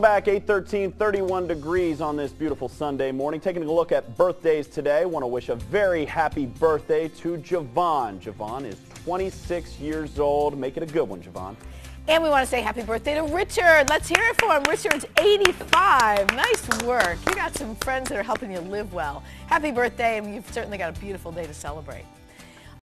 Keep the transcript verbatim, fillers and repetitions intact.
Back eight thirteen, thirty-one degrees on this beautiful Sunday morning. Taking a look at birthdays today. Want to wish a very happy birthday to Jovan. Jovan is twenty-six years old. Make it a good one, Jovan. And we want to say happy birthday to Richard. Let's hear it for him. Richard's eighty-five. Nice work. You got some friends that are helping you live well. Happy birthday, and you've certainly got a beautiful day to celebrate.